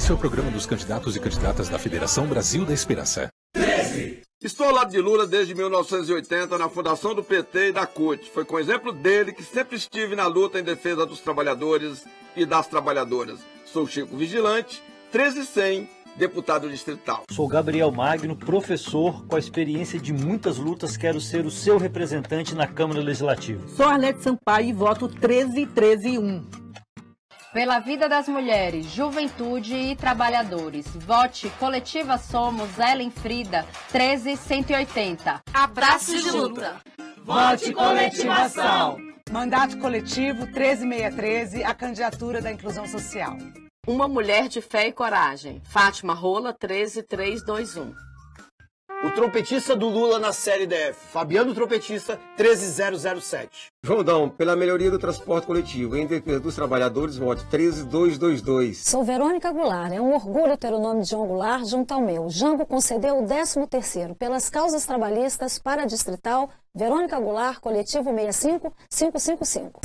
Esse é o programa dos candidatos e candidatas da Federação Brasil da Esperança. 13. Estou ao lado de Lula desde 1980 na fundação do PT e da CUT. Foi com o exemplo dele que sempre estive na luta em defesa dos trabalhadores e das trabalhadoras. Sou Chico Vigilante, 13100, deputado distrital. Sou Gabriel Magno, professor, com a experiência de muitas lutas, quero ser o seu representante na Câmara Legislativa. Sou Arlete Sampaio e voto 13101. Pela vida das mulheres, juventude e trabalhadores. Vote Coletiva Somos, Ellen Frida, 13180. Abraço de luta. Vote Coletivação. Mandato coletivo 13613, a candidatura da inclusão social. Uma mulher de fé e coragem. Fátima Rola, 13321. O trompetista do Lula na série DF, Fabiano Trompetista, 13007. Jordão, pela melhoria do transporte coletivo, em defesa dos trabalhadores, vote 13222. Sou Verônica Goulart, é um orgulho ter o nome de João Goulart junto ao meu. Jango concedeu o 13º pelas causas trabalhistas para a distrital Verônica Goulart, coletivo 65555.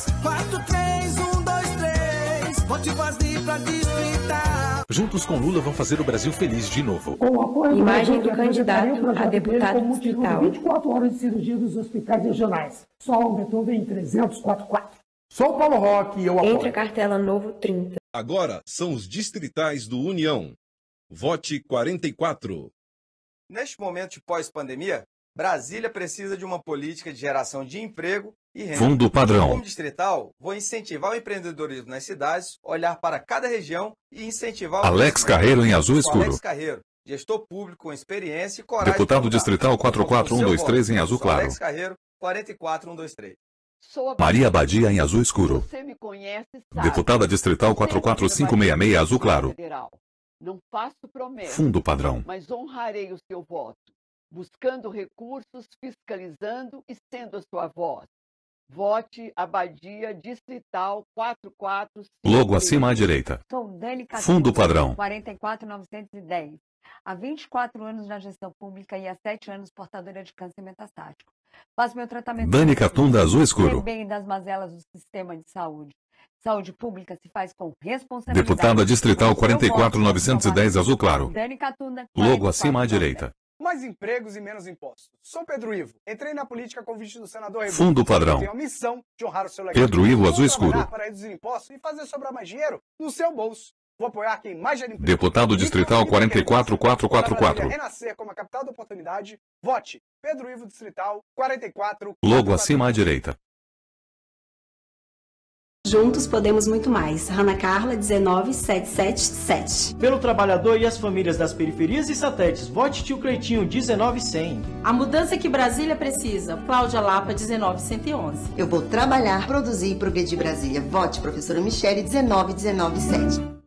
43123, vote vazio pra distrital. Juntos com Lula vão fazer o Brasil feliz de novo. Imagem do candidato a deputado distrital. 24 horas de cirurgia dos hospitais regionais. Só aumentou em 344. Sou o Paulo Roque e eu apoio. Entre a cartela Novo 30. Agora são os distritais do União. Vote 44. Neste momento de pós-pandemia, Brasília precisa de uma política de geração de emprego e renda. Fundo Padrão. Como distrital, vou incentivar o empreendedorismo nas cidades, olhar para cada região e incentivar o Alex Carreiro em azul escuro. Alex Carreiro, gestor público com experiência e coragem. Deputado distrital 44123 em azul claro. Alex Carreiro, 44123. Maria Badia em azul escuro. Você me conhece, sabe. Deputada distrital 44566 azul claro. Não faço promessa. Fundo Padrão. Mas honrarei o seu voto, buscando recursos, fiscalizando e sendo a sua voz. Vote Abadia Distrital 44. Logo acima à direita. Sou Dani Catunda, Fundo Padrão. 44910. Há 24 anos na gestão pública e há 7 anos portadora de câncer metastático. Faço meu tratamento. Dani Catunda azul escuro. Bem das mazelas do sistema de saúde. Saúde pública se faz com responsabilidade. Deputada distrital 44910 azul claro. Dani Catunda. Logo acima à direita. Mais empregos e menos impostos. Sou Pedro Ivo. Entrei na política a convite do senador Rebu. Fundo Padrão. Tenho a missão de honrar o seu legado. Pedro Ivo azul escuro. Para reduzir impostos e fazer sobrar mais dinheiro no seu bolso. Vou apoiar quem mais gera emprego. Deputado distrital 44444. Renascer como a capital da oportunidade. Vote Pedro Ivo Distrital 44. Logo acima à direita. Juntos podemos muito mais. Ana Carla, 19777. Pelo trabalhador e as famílias das periferias e satélites, vote Tio Cleitinho, 19100. A mudança que Brasília precisa, Cláudia Lapa, 19111. Eu vou trabalhar, produzir e progredir Brasília. Vote professora Michele, 19197.